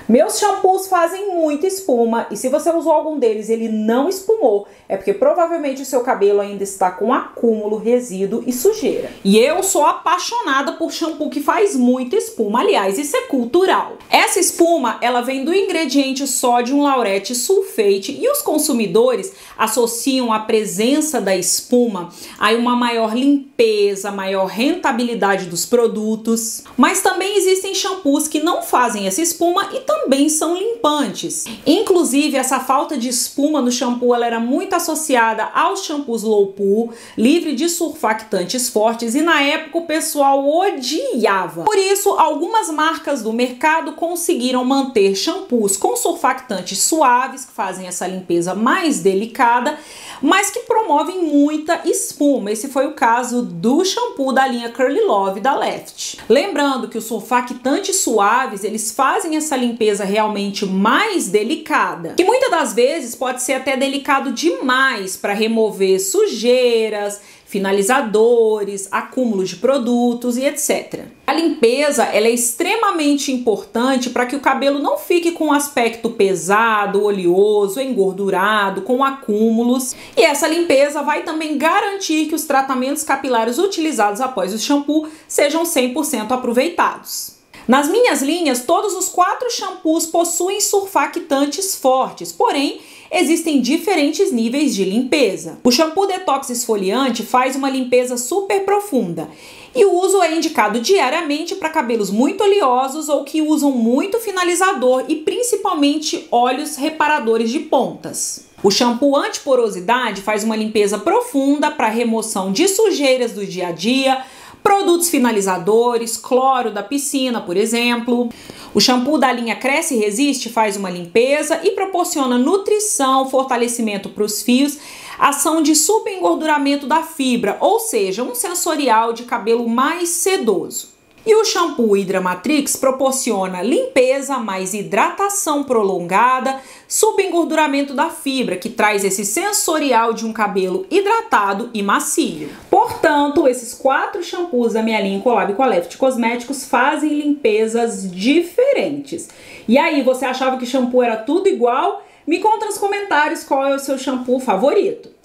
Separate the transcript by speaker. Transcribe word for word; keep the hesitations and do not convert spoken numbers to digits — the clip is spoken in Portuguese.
Speaker 1: Meus shampoos fazem muita espuma e se você usou algum deles e ele não espumou, é porque provavelmente o seu cabelo ainda está com acúmulo, resíduo e sujeira. E eu sou apaixonada por shampoo que faz muita espuma, aliás, isso é cultural. Essa espuma, ela vem do ingrediente sódio laurete sulfate e os consumidores associam a presença da espuma a uma maior limpeza, maior rentabilidade dos produtos. Mas também existem shampoos que não fazem essa espuma e também são limpantes. Inclusive, essa falta de espuma no shampoo ela era muito associada aos shampoos low poo, livre de surfactantes fortes, e na época o pessoal odiava. Por isso, algumas marcas do mercado conseguiram manter shampoos com surfactantes suaves, que fazem essa limpeza mais delicada, mas que promovem muita espuma. Esse foi o caso do shampoo da linha Curly Love da Left. Lembrando que os surfactantes suaves, eles fazem essa limpeza realmente mais delicada, que muitas das vezes pode ser até delicado demais para remover sujeiras, finalizadores, acúmulos de produtos e etcétera. A limpeza ela é extremamente importante para que o cabelo não fique com um aspecto pesado, oleoso, engordurado, com acúmulos. E essa limpeza vai também garantir que os tratamentos capilares utilizados após o shampoo sejam cem por cento aproveitados. Nas minhas linhas, todos os quatro shampoos possuem surfactantes fortes, porém, existem diferentes níveis de limpeza. O shampoo detox esfoliante faz uma limpeza super profunda e o uso é indicado diariamente para cabelos muito oleosos ou que usam muito finalizador e principalmente óleos reparadores de pontas. O shampoo antiporosidade faz uma limpeza profunda para remoção de sujeiras do dia a dia, produtos finalizadores, cloro da piscina, por exemplo. O shampoo da linha Cresce e Resiste faz uma limpeza e proporciona nutrição, fortalecimento para os fios, ação de subengorduramento da fibra, ou seja, um sensorial de cabelo mais sedoso. E o shampoo Hydra Matrix proporciona limpeza, mais hidratação prolongada, subengorduramento da fibra, que traz esse sensorial de um cabelo hidratado e macio. Portanto, esses quatro shampoos da minha linha Collab com a Left Cosméticos fazem limpezas diferentes. E aí, você achava que shampoo era tudo igual? Me conta nos comentários qual é o seu shampoo favorito.